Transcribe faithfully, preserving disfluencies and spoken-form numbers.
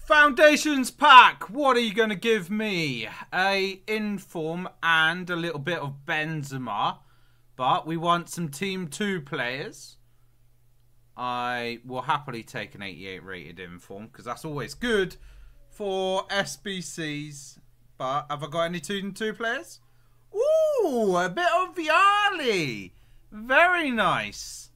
Foundations pack. What are you going to give me? A inform and a little bit of Benzema. But we want some Team two players. I will happily take an eighty-eight rated inform because that's always good for S B Cs. But have I got any Team two players? Ooh, a bit of Viali. Very nice.